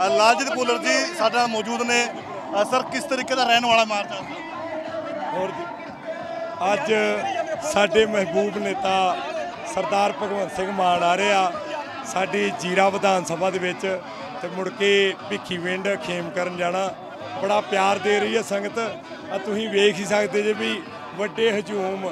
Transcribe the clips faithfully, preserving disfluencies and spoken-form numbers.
ਲਾਲਜੀਤ ਭੁੱਲਰ ਜੀ ਸਾਡੇ ਨਾਲ ਮੌਜੂਦ ਨੇ। ਸਰ ਕਿਸ ਤਰੀਕੇ ਦਾ ਰਹਿਣ ਵਾਲਾ ਮਾਰਚ ਹੋਰ ਅੱਜ ਸਾਡੇ ਮਹਿਬੂਬ ਨੇਤਾ ਸਰਦਾਰ ਭਗਵੰਤ ਸਿੰਘ ਮਾਨ ਆ ਰਹੇ ਆ ਸਾਡੀ ਜੀਰਾ ਵਿਧਾਨ ਸਭਾ ਦੇ ਵਿੱਚ ਤੇ ਮੁੜ ਕੇ ਭਿੱਖੀਵਿੰਡ ਖੇਮ ਕਰਨ ਜਾਣਾ। ਬੜਾ ਪਿਆਰ ਦੇ ਰਹੀ ਹੈ ਸੰਗਤ। ਆ ਤੁਸੀਂ ਵੇਖ ਹੀ ਸਕਦੇ ਜੇ ਵੀ ਵੱਡੇ ਹਜੂਮ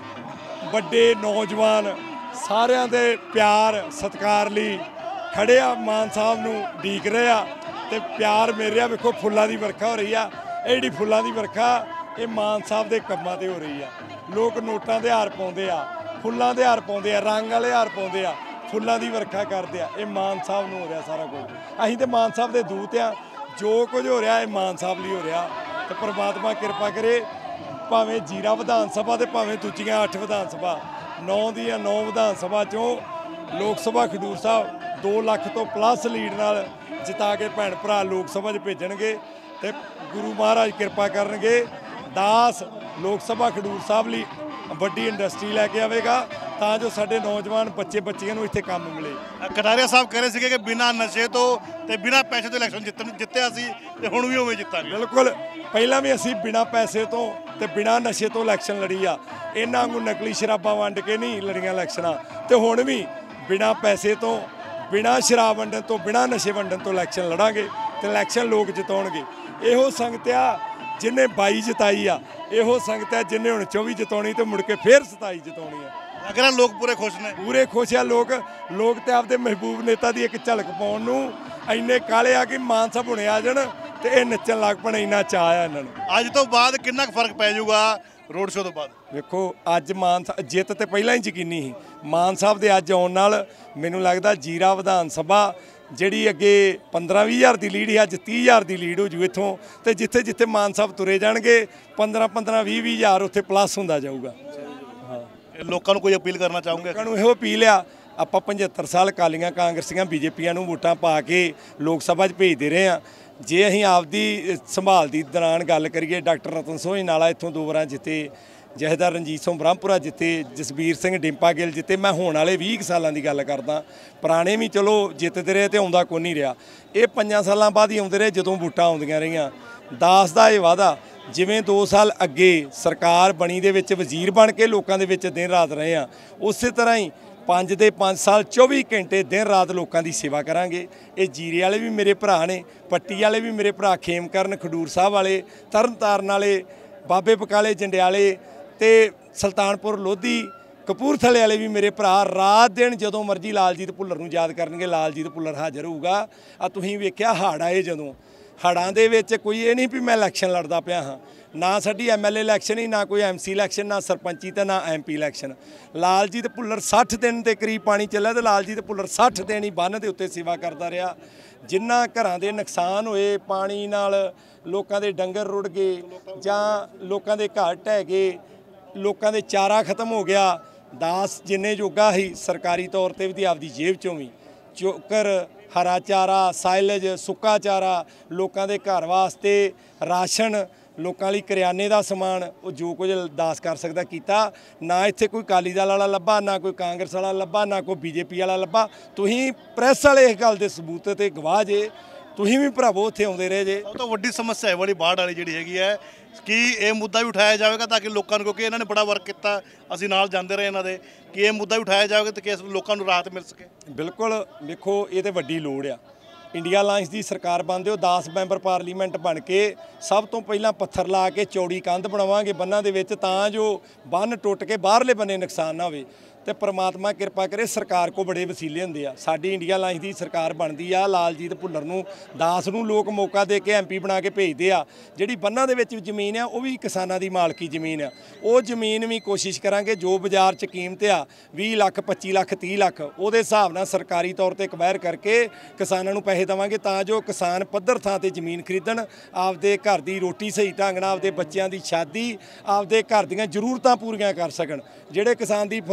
ਵੱਡੇ ਨੌਜਵਾਨ ਸਾਰਿਆਂ ਦੇ ਪਿਆਰ ਸਤਿਕਾਰ ਲਈ ਖੜੇ ਆ, ਮਾਨ ਸਾਹਿਬ ਨੂੰ ਉਡੀਕ ਰਹੇ ਆ ਤੇ ਪਿਆਰ ਮਿਲ ਰਿਹਾ। ਵੇਖੋ ਫੁੱਲਾਂ ਦੀ ਵਰਖਾ ਹੋ ਰਹੀ ਆ। ਇਹ ਜਿਹੜੀ ਫੁੱਲਾਂ ਦੀ ਵਰਖਾ ਇਹ ਮਾਨ ਸਾਹਿਬ ਦੇ ਕੰਮਾਂ ਤੇ ਹੋ ਰਹੀ ਆ। ਲੋਕ ਨੋਟਾਂ ਦੇ ਹਾਰ ਪਾਉਂਦੇ ਆ, ਫੁੱਲਾਂ ਦੇ ਹਾਰ ਪਾਉਂਦੇ ਆ, ਰੰਗ ਵਾਲੇ ਹਾਰ ਪਾਉਂਦੇ ਆ, ਫੁੱਲਾਂ ਦੀ ਵਰਖਾ ਕਰਦੇ ਆ। ਇਹ ਮਾਨ ਸਾਹਿਬ ਨੂੰ ਹੋ ਰਿਹਾ ਸਾਰਾ ਕੁਝ। ਅਸੀਂ ਤੇ ਮਾਨ ਸਾਹਿਬ ਦੇ ਦੂਤ ਆ। ਜੋ ਕੁਝ ਹੋ ਰਿਹਾ ਇਹ ਮਾਨ ਸਾਹਿਬ ਲਈ ਹੋ ਰਿਹਾ ਤੇ ਪ੍ਰਮਾਤਮਾ ਕਿਰਪਾ ਕਰੇ। ਭਾਵੇਂ ਜੀਰਾ ਵਿਧਾਨ ਸਭਾ ਤੇ ਭਾਵੇਂ ਦੂਜੀਆਂ ਅੱਠ ਵਿਧਾਨ ਸਭਾ, ਨੌ ਦੀਆਂ ਨੌ ਵਿਧਾਨ ਸਭਾ ਚੋਂ ਲੋਕ ਸਭਾ ਖਡੂਰ ਸਾਹਿਬ ਦੋ ਲੱਖ ਤੋਂ ਪਲੱਸ ਲੀਡ ਨਾਲ ਜਿਤਾ ਕੇ ਭੈਣ ਭਰਾ ਲੋਕ ਸਭਾ 'ਚ ਭੇਜਣਗੇ ਤੇ ਗੁਰੂ ਮਹਾਰਾਜ ਕਿਰਪਾ ਕਰਨਗੇ। ਦਾਸ ਲੋਕ ਸਭਾ ਖਡੂਰ ਸਾਹਿਬ ਲਈ ਵੱਡੀ ਇੰਡਸਟਰੀ ਲੈ ਕੇ ਆਵੇਗਾ ਤਾਂ ਜੋ ਸਾਡੇ ਨੌਜਵਾਨ ਬੱਚੇ ਬੱਚੀਆਂ ਨੂੰ ਇੱਥੇ ਕੰਮ ਮਿਲੇ। ਕਟਾਰੀਆ ਸਾਹਿਬ ਕਹਿ ਰਹੇ ਸੀਗੇ ਕਿ ਬਿਨਾਂ ਨਸ਼ੇ ਤੋਂ ਤੇ ਬਿਨਾਂ ਪੈਸੇ ਤੋਂ ਇਲੈਕਸ਼ਨ ਜਿੱਤਣ ਜਿੱਤਿਆ ਸੀ ਤੇ ਹੁਣ ਵੀ ਉਵੇਂ ਜਿੱਤਾਂਗੇ। ਬਿਲਕੁਲ, ਪਹਿਲਾਂ ਵੀ ਅਸੀਂ ਬਿਨਾਂ ਪੈਸੇ ਤੋਂ ਤੇ ਬਿਨਾਂ ਨਸ਼ੇ ਤੋਂ ਇਲੈਕਸ਼ਨ ਲੜੀ ਆ। ਇਹਨਾਂ ਵਾਂਗੂ ਨਕਲੀ ਸ਼ਰਾਬਾਂ ਵੰਡ ਕੇ ਨਹੀਂ ਲੜੀਆਂ ਇਲੈਕਸ਼ਨਾਂ ਤੇ ਹੁਣ ਵੀ ਬਿਨਾਂ ਪੈਸੇ ਤੋਂ ਬਿਨਾਂ ਸ਼ਰਾਬ ਵੰਡਣ ਤੋਂ ਬਿਨਾਂ ਨਸ਼ੇ ਵੰਡਣ ਤੋਂ ਇਲੈਕਸ਼ਨ ਲੜਾਂਗੇ ਤੇ ਇਲੈਕਸ਼ਨ ਲੋਕ ਜਿਤਾਉਣਗੇ। ਇਹੋ ਸੰਗਤ ਆ ਜਿਹਨੇ ਬਾਈ ਜਿਤਾਈ ਆ, ਇਹੋ ਸੰਗਤ ਆ ਜਿਹਨੇ ਹੁਣ ਚੌਵੀ ਜਿਤਾਉਣੀ ਤੇ ਮੁੜ ਕੇ ਫੇਰ ਸਤਾਈ ਜਿਤਾਉਣੀ ਆ। ਲੱਗ ਰਿਹਾ ਲੋਕ ਪੂਰੇ ਖੁਸ਼ ਨੇ, ਪੂਰੇ ਖੁਸ਼ ਆ ਲੋਕ। ਲੋਕ ਤੇ ਆਪਦੇ ਮਹਿਬੂਬ ਨੇਤਾ ਦੀ ਇੱਕ ਝਲਕ ਪਾਉਣ ਨੂੰ ਇੰਨੇ ਕਾਲੇ ਆ ਕਿ ਮਾਨ ਸਾਹਿਬ ਹੁਣੇ ਆ ਜਾਣ ਤੇ ਇਹ ਨੱਚਣ ਲੱਗ ਪਣ। ਇੰਨਾ ਚਾਅ ਆ ਇਹਨਾਂ ਨੂੰ। ਅੱਜ ਤੋਂ ਬਾਅਦ ਕਿੰਨਾ ਕੁ ਫਰਕ ਪੈ ਜਾਊਗਾ ਰੋਡ ਸ਼ੋਅ ਤੋਂ ਬਾਅਦ? ਵੇਖੋ ਅੱਜ ਮਾਨ ਜਿੱਤ ਤੇ ਪਹਿਲਾਂ ਹੀ ਯਕੀਨੀ ਸੀ। ਮਾਨ ਸਾਹਿਬ ਦੇ ਅੱਜ ਆਉਣ ਨਾਲ ਮੈਨੂੰ ਲੱਗਦਾ ਜੀਰਾ ਵਿਧਾਨ ਸਭਾ ਜਿਹੜੀ ਅੱਗੇ ਪੰਦਰਾਂ ਵੀਹ ਹਜ਼ਾਰ ਦੀ ਲੀਡ ਸੀ ਅੱਜ ਤੀਹ ਹਜ਼ਾਰ ਦੀ ਲੀਡ ਹੋ ਜੂ ਇੱਥੋਂ। ਤੇ ਜਿੱਥੇ ਜਿੱਥੇ ਮਾਨ ਸਾਹਿਬ ਤੁਰੇ ਜਾਣਗੇ ਪੰਦਰਾਂ ਪੰਦਰਾਂ ਵੀਹ ਵੀਹ ਹਜ਼ਾਰ ਉੱਥੇ ਪਲੱਸ ਹੁੰਦਾ ਜਾਊਗਾ। ਹਾਂ, ਲੋਕਾਂ ਨੂੰ ਕੋਈ ਅਪੀਲ ਕਰਨਾ ਚਾਹੋਗੇ? ਲੋਕਾਂ ਨੂੰ ਇਹੋ ਅਪੀਲ ਆ, ਆਪਾਂ ਪੰਝੱਤਰ ਸਾਲ ਅਕਾਲੀਆਂ ਕਾਂਗਰਸੀਆਂ ਬੀਜੇਪੀਆਂ ਨੂੰ ਵੋਟਾਂ ਪਾ ਕੇ ਲੋਕ ਸਭਾ 'ਚ ਭੇਜਦੇ ਰਹੇ ਹਾਂ। ਜੇ ਅਸੀਂ ਆਪਦੀ ਸੰਭਾਲ ਦੀ ਦੌਰਾਨ ਗੱਲ ਕਰੀਏ, ਡਾਕਟਰ ਰਤਨ ਸੋਹੀ ਨਾਲਾ ਇੱਥੋਂ ਦੋ ਵਾਰਾਂ ਜਿੱਤੇ, ਜਥੇਦਾਰ ਰਣਜੀਤ ਸਿੰਘ ਬ੍ਰਹਮਪੁਰਾ ਜਿੱਤੇ, ਜਸਬੀਰ ਸਿੰਘ ਡਿੰਪਾ ਗਿੱਲ ਜਿੱਤੇ। ਮੈਂ ਹੋਣ ਵਾਲੇ ਵੀਹ ਸਾਲਾਂ ਦੀ ਗੱਲ ਕਰਦਾ, ਪੁਰਾਣੇ ਵੀ ਚਲੋ ਜਿੱਤਦੇ ਰਹੇ ਤੇ ਆਉਂਦਾ ਕੋਈ ਨਹੀਂ ਰਿਹਾ। ਇਹ ਪੰਜਾਂ ਸਾਲਾਂ ਬਾਅਦ ਹੀ ਆਉਂਦੇ ਰਹੇ ਜਦੋਂ ਵੋਟਾਂ ਆਉਂਦੀਆਂ ਰਹੀਆਂ। ਦਾਸ ਦਾ ਇਹ ਵਾਅਦਾ ਜਿਵੇਂ ਦੋ ਸਾਲ ਅੱਗੇ ਸਰਕਾਰ ਬਣੀ ਦੇ ਵਿੱਚ ਵਜ਼ੀਰ ਬਣ ਕੇ ਲੋਕਾਂ ਦੇ ਵਿੱਚ ਦਿਨ ਰਾਤ ਰਹੇ ਆ, ਉਸੇ ਤਰ੍ਹਾਂ ਹੀ ਪੰਜ ਦੇ ਪੰਜ ਸਾਲ ਚੌਵੀ ਘੰਟੇ ਦਿਨ ਰਾਤ ਲੋਕਾਂ ਦੀ ਸੇਵਾ ਕਰਾਂਗੇ। ਇਹ ਜੀਰੇ ਵਾਲੇ ਵੀ ਮੇਰੇ ਭਰਾ ਨੇ, ਪੱਟੀ ਵਾਲੇ ਵੀ ਮੇਰੇ ਭਰਾ, ਖੇਮਕਰਨ ਖਡੂਰ ਸਾਹਿਬ ਵਾਲੇ, ਤਰਨ ਤਾਰਨ ਵਾਲੇ, ਬਾਬੇ ਬਕਾਲੇ ਜੰਡਿਆਲੇ ਤੇ ਸੁਲਤਾਨਪੁਰ ਲੋਧੀ ਕਪੂਰਥਲੇ ਵਾਲੇ ਵੀ ਮੇਰੇ ਭਰਾ। ਰਾਤ ਦਿਨ ਜਦੋਂ ਮਰਜ਼ੀ ਲਾਲਜੀਤ ਭੁੱਲਰ ਨੂੰ ਯਾਦ ਕਰਨਗੇ, ਲਾਲਜੀਤ ਭੁੱਲਰ ਹਾਜ਼ਰ ਹੋਊਗਾ। ਆ ਤੁਸੀਂ ਵੇਖਿਆ ਹੜ੍ਹ ਆਏ ਜਦੋਂ, ਹੜ੍ਹਾਂ ਦੇ ਵਿੱਚ ਕੋਈ ਇਹ ਨਹੀਂ ਵੀ ਮੈਂ ਇਲੈਕਸ਼ਨ ਲੜਦਾ ਪਿਆ ਹਾਂ। ਨਾ ਸਾਡੀ ਐਮ ਐਲ ਏ ਇਲੈਕਸ਼ਨ ਹੀ, ਨਾ ਕੋਈ ਐਮ ਸੀ ਇਲੈਕਸ਼ਨ, ਨਾ ਸਰਪੰਚੀ ਤੇ ਨਾ M P election. Laljit Bhullar ਸੱਠ ਦਿਨ ਦੇ ਕਰੀਬ ਪਾਣੀ ਚੱਲਿਆ ਤੇ ਲਾਲਜੀਤ ਭੁੱਲਰ ਸੱਠ ਦਿਨ ਹੀ ਬੰਨ੍ਹ ਦੇ ਉੱਤੇ ਸੇਵਾ ਕਰਦਾ ਰਿਹਾ। ਜਿੰਨਾ ਘਰਾਂ ਦੇ ਨੁਕਸਾਨ ਹੋਏ ਪਾਣੀ ਨਾਲ, ਲੋਕਾਂ ਦੇ ਡੰਗਰ ਰੁੜ ਗਏ ਜਾਂ ਲੋਕਾਂ ਦੇ ਘਰ ਢਹਿ ਗਏ, ਲੋਕਾਂ ਦੇ ਚਾਰਾ ਖਤਮ ਹੋ ਗਿਆ। ਦਾਸ ਜਿੰਨੇ ਜੋਗਾ ਸੀ ਸਰਕਾਰੀ ਤੌਰ ਤੇ ਵੀ ਆਪਦੀ ਜੇਬ ਚੋਂ ਵੀ ਚੋਕਰ, ਹਰਾ ਚਾਰਾ, ਸਾਇਲਜ, ਸੁੱਕਾ ਚਾਰਾ, ਲੋਕਾਂ ਦੇ ਘਰ ਵਾਸਤੇ ਰਾਸ਼ਨ, ਲੋਕਾਂ ਲਈ ਕਰਿਆਨੇ ਦਾ ਸਮਾਨ, ਉਹ ਜੋ ਕੁਝ ਦਾਸ ਕਰ ਸਕਦਾ ਕੀਤਾ। ਨਾ ਇੱਥੇ ਕੋਈ ਅਕਾਲੀ ਦਲ ਵਾਲਾ ਲੱਭਾ, ਨਾ ਕੋਈ ਕਾਂਗਰਸ ਵਾਲਾ ਲੱਭਾ, ਨਾ ਕੋਈ ਬੀਜੇਪੀ ਵਾਲਾ ਲੱਭਾ। ਤੁਸੀਂ ਪ੍ਰੈਸ ਵਾਲੇ ਇਸ ਗੱਲ ਦੇ ਸਬੂਤ ਤੇ ਗਵਾਹ ਜੇ। ਤੁਸੀਂ ਵੀ ਭਰਾਵੋ ਉੱਥੇ ਆਉਂਦੇ ਰਹੇ ਜੇ। ਉਹ ਤਾਂ ਵੱਡੀ ਸਮੱਸਿਆ ਹੈ ਵਾਲੀ ਬਾੜ ਵਾਲੀ ਜਿਹੜੀ ਹੈਗੀ ਹੈ ਕਿ ਇਹ ਮੁੱਦਾ ਵੀ ਉਠਾਇਆ ਜਾਵੇਗਾ ਤਾਂ ਕਿ ਲੋਕਾਂ ਨੂੰ, ਕਿਉਂਕਿ ਇਹਨਾਂ ਨੇ ਬੜਾ ਵਰਕ ਕੀਤਾ, ਅਸੀਂ ਨਾਲ ਜਾਂਦੇ ਰਹੇ ਇਹਨਾਂ ਦੇ, ਕਿ ਇਹ ਮੁੱਦਾ ਵੀ ਉਠਾਇਆ ਜਾਵੇਗਾ ਤਾਂ ਕਿ ਲੋਕਾਂ ਨੂੰ ਰਾਹਤ ਮਿਲ ਸਕੇ। ਬਿਲਕੁਲ, ਵੇਖੋ ਇਹ ਤੇ ਵੱਡੀ ਲੋੜ ਆ। ਇੰਡੀਆ ਅਲਾਇੰਸ ਦੀ ਸਰਕਾਰ ਬਣਦੇ ਹੋ, ਦਸ ਮੈਂਬਰ ਪਾਰਲੀਮੈਂਟ ਬਣ ਕੇ ਸਭ ਤੋਂ ਪਹਿਲਾਂ ਪੱਥਰ ਲਾ ਕੇ ਚੌੜੀ ਕੰਧ ਬਣਾਵਾਂਗੇ ਬੰਨਾਂ ਦੇ ਵਿੱਚ ਤਾਂ ਜੋ ਬੰਨ ਟੁੱਟ ਕੇ ਬਾਹਰਲੇ ਬੰਨੇ ਨੁਕਸਾਨ ਨਾ ਹੋਵੇ। ਤੇ ਪ੍ਰਮਾਤਮਾ ਕਿਰਪਾ ਕਰੇ, ਸਰਕਾਰ ਕੋ ਬੜੇ ਵਸੀਲੇ ਹੁੰਦੇ ਆ। ਸਾਡੀ ਇੰਡੀਆ ਅਲਾਇੰਸ ਦੀ ਸਰਕਾਰ ਬਣਦੀ ਆ, ਲਾਲਜੀਤ ਭੁੱਲਰ ਨੂੰ ਦਾਸ ਨੂੰ ਲੋਕ ਮੌਕਾ ਦੇ ਕੇ ਐਮ ਪੀ ਬਣਾ ਕੇ ਭੇਜਦੇ ਆ। ਜਿਹੜੀ ਬੰਨਾਂ ਦੇ ਵਿੱਚ ਜ਼ਮੀਨ ਆ ਉਹ ਵੀ ਕਿਸਾਨਾਂ ਦੀ ਮਾਲਕੀ ਜ਼ਮੀਨ ਆ। ਉਹ ਜ਼ਮੀਨ ਵੀ ਕੋਸ਼ਿਸ਼ ਕਰਾਂਗੇ ਜੋ ਬਾਜ਼ਾਰ 'ਚ ਕੀਮਤ ਆ ਵੀਹ ਲੱਖ ਪੱਚੀ ਲੱਖ ਤੀਹ ਲੱਖ ਉਹਦੇ ਹਿਸਾਬ ਨਾਲ ਸਰਕਾਰੀ ਤੌਰ ਤੇ ਅਕਵਾਇਰ ਕਰਕੇ ਕਿਸਾਨਾਂ ਨੂੰ ਪੈਸੇ ਦੇਵਾਂਗੇ ਤਾਂ ਜੋ ਕਿਸਾਨ ਪੱਧਰ ਥਾਂ ਤੇ ਜ਼ਮੀਨ ਖਰੀਦਣ, ਆਪਦੇ ਘਰ ਦੀ ਰੋਟੀ ਸਹੀ ਢੰਗ ਨਾਲ, ਆਪਦੇ ਬੱਚਿਆਂ ਦੀ ਸ਼ਾਦੀ, ਆਪਦੇ ਘਰ ਦੀਆਂ ਜ਼ਰੂਰਤਾਂ ਪੂਰੀਆਂ ਕਰ ਸਕਣ। ਜਿਹੜੇ ਕਿਸਾਨ ਦੀ ਫਸਲ ਵੇਚ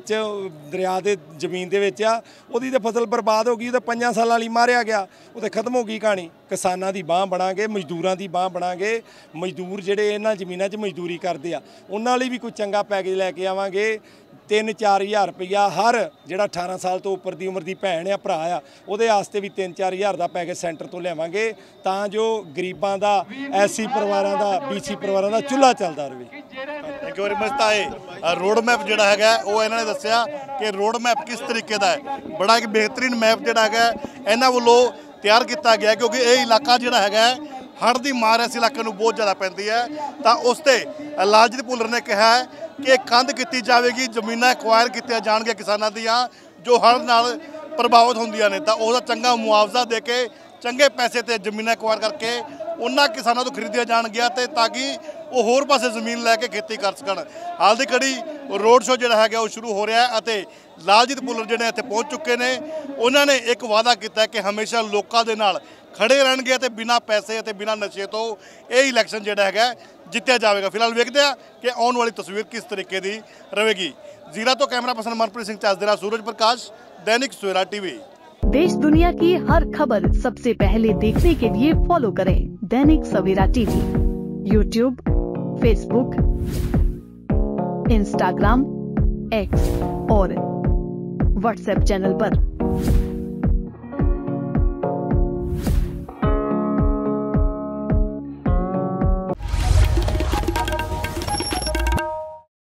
ਵਿੱਚ ਦਰਿਆ ਦੇ ਜ਼ਮੀਨ ਦੇ ਵਿੱਚ ਆ, ਉਹਦੀ ਤੇ ਫਸਲ ਬਰਬਾਦ ਹੋ ਗਈ, ਉਹਦੇ ਪੰਜਾਂ ਸਾਲਾਂ ਲਈ ਮਾਰਿਆ ਗਿਆ, ਉਹ ਤੇ ਖਤਮ ਹੋ ਗਈ ਕਹਾਣੀ। ਕਿਸਾਨਾਂ ਦੀ ਬਾਂਹ ਬਣਾਂਗੇ, ਮਜ਼ਦੂਰਾਂ ਦੀ ਬਾਂਹ ਬਣਾਂਗੇ। ਮਜ਼ਦੂਰ ਜਿਹੜੇ ਇਹਨਾਂ ਜ਼ਮੀਨਾਂ 'ਚ ਮਜ਼ਦੂਰੀ ਕਰਦੇ ਆ ਉਹਨਾਂ ਲਈ ਵੀ ਕੋਈ ਚੰਗਾ ਪੈਕੇਜ ਲੈ ਕੇ ਆਵਾਂਗੇ। ਤਿੰਨ ਚਾਰ ਹਜ਼ਾਰ ਰੁਪਈਆ ਹਰ ਜਿਹੜਾ ਅਠਾਰਾਂ ਸਾਲ ਤੋਂ ਉੱਪਰ ਦੀ ਉਮਰ ਦੀ ਭੈਣ ਆ ਭਰਾ ਆ ਉਹਦੇ ਵਾਸਤੇ ਵੀ ਤਿੰਨ ਚਾਰ ਹਜ਼ਾਰ ਦਾ ਪੈਕੇਜ ਸੈਂਟਰ ਤੋਂ ਲਿਆਵਾਂਗੇ, ਤਾਂ ਜੋ ਗਰੀਬਾਂ ਦਾ, ਐਸੀ ਪਰਿਵਾਰਾਂ ਦਾ, ਬੀਸੀ ਪਰਿਵਾਰਾਂ ਦਾ ਚੁੱਲ੍ਹਾ ਚੱਲਦਾ ਰਹੇ। Thank you very much. ਤਾਂ ਇਹ ਰੋਡ ਮੈਪ ਜਿਹੜਾ ਹੈਗਾ ਉਹ ਇਹਨਾਂ ਨੇ ਦੱਸਿਆ ਕਿ ਰੋਡ ਮੈਪ ਕਿਸ ਤਰੀਕੇ ਦਾ ਹੈ। ਬੜਾ ਇੱਕ ਬਿਹਤਰੀਨ ਮੈਪ ਜਿਹੜਾ ਹੈਗਾ ਇਹਨਾਂ ਵੱਲੋਂ ਤਿਆਰ ਕੀਤਾ ਗਿਆ, ਕਿਉਂਕਿ ਇਹ ਇਲਾਕਾ ਜਿਹੜਾ ਹੈਗਾ ਹੜ੍ਹ ਦੀ ਮਾਰ ਇਸ ਇਲਾਕੇ ਨੂੰ ਬਹੁਤ ਜ਼ਿਆਦਾ ਪੈਂਦੀ ਹੈ। ਤਾਂ ਉਸ 'ਤੇ ਲਾਲਜੀਤ ਭੁੱਲਰ ਨੇ ਕਿਹਾ ਹੈ ਕਿ ਕੰਧ ਕੀਤੀ ਜਾਵੇਗੀ, ਜ਼ਮੀਨਾਂ ਐਕਵਾਇਰ ਕੀਤੀਆਂ ਜਾਣਗੀਆਂ ਕਿਸਾਨਾਂ ਦੀਆਂ ਜੋ ਹੜ੍ਹ ਨਾਲ ਪ੍ਰਭਾਵਿਤ ਹੁੰਦੀਆਂ ਨੇ, ਤਾਂ ਉਹਦਾ ਚੰਗਾ ਮੁਆਵਜ਼ਾ ਦੇ ਕੇ ਚੰਗੇ ਪੈਸੇ 'ਤੇ ਜ਼ਮੀਨਾਂ ਐਕਵਾਇਰ ਕਰਕੇ ਉਹਨਾਂ ਕਿਸਾਨਾਂ ਤੋਂ ਖਰੀਦੀਆਂ ਜਾਣਗੀਆਂ, ਤੇ ਤਾਂ ਕਿ ਉਹ ਹੋਰ ਪਾਸੇ ਜ਼ਮੀਨ ਲੈ ਕੇ ਖੇਤੀ ਕਰ ਸਕਣ। ਹਾਲ ਦੀ ਘੜੀ ਰੋਡ ਸ਼ੋਅ ਜਿਹੜਾ ਹੈਗਾ ਉਹ ਸ਼ੁਰੂ ਹੋ ਰਿਹਾ ਹੈ ਅਤੇ ਲਾਲਜੀਤ ਭੁੱਲਰ ਜਿਹੜੇ ਇੱਥੇ ਪਹੁੰਚ ਚੁੱਕੇ ਨੇ, ਉਹਨਾਂ ਨੇ ਇੱਕ ਵਾਅਦਾ ਕੀਤਾ ਕਿ ਹਮੇਸ਼ਾ ਲੋਕਾਂ ਦੇ ਨਾਲ ਖੜੇ ਰਹਿਣਗੇ ਅਤੇ ਬਿਨਾਂ ਪੈਸੇ ਅਤੇ ਬਿਨਾਂ ਨਸ਼ੇ ਤੋਂ ਇਹ ਇਲੈਕਸ਼ਨ ਜਿਹੜਾ ਹੈਗਾ ਜਿੱਤਿਆ ਜਾਵੇਗਾ। ਫਿਲਹਾਲ ਵੇਖਦੇ ਆ ਕਿ ਆਉਣ ਵਾਲੀ ਤਸਵੀਰ ਕਿਸ ਤਰੀਕੇ ਦੀ ਰਹੇਗੀ। ਜ਼ੀਰਾ ਤੋਂ camera person Manpreet Singh Chasdera, Suraj Prakash, Dainik Savera TV. देश दुनिया की हर खबर सबसे पहले देखने के लिए फॉलो करें Dainik Savera TV, YouTube, Facebook, Instagram, X और व्हाट्सएप चैनल पर।